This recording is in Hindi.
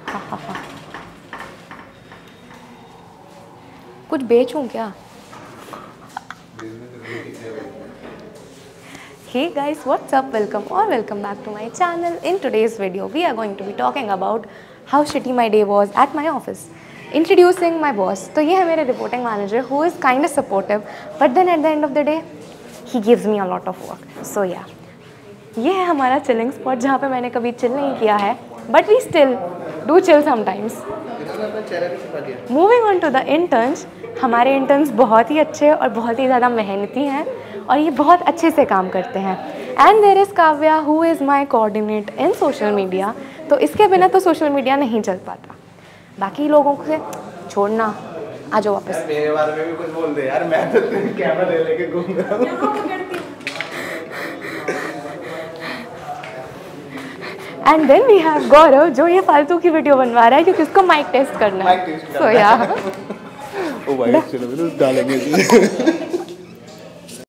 हा हा हा। कुछ बेचूं क्या? Hey guys, what's up? Welcome or welcome back to my channel. In today's video, we are going to be talking about how shitty my day was at my office. Introducing my boss. तो ये है मेरे reporting manager who is kind of supportive, but then at the end of the day, he gives me a lot of work. So yeah, ये है हमारा chilling spot जहाँ पे मैंने कभी chill नहीं किया है, but we still do chill sometimes. Moving on to the interns. हमारे इंटर्न्स बहुत ही अच्छे और बहुत ही ज़्यादा मेहनती हैं और ये बहुत अच्छे से काम करते हैं. And there is Kavya who is my coordinate in social media. तो इसके बिना तो सोशल मीडिया नहीं चल पाता. बाकी लोगों से छोड़ना, आ जाओ वापस. मेरे बारे में भी कुछ बोल दे यार, मैं तो कैमरा ले लेके घूम रहा हूँ. And then we have Gaurav जो ये फालतू की वीडियो बनवा रहा है क्योंकि उसको माइक टेस्ट करना है. सो या ओ भाई चलो डालेंगे.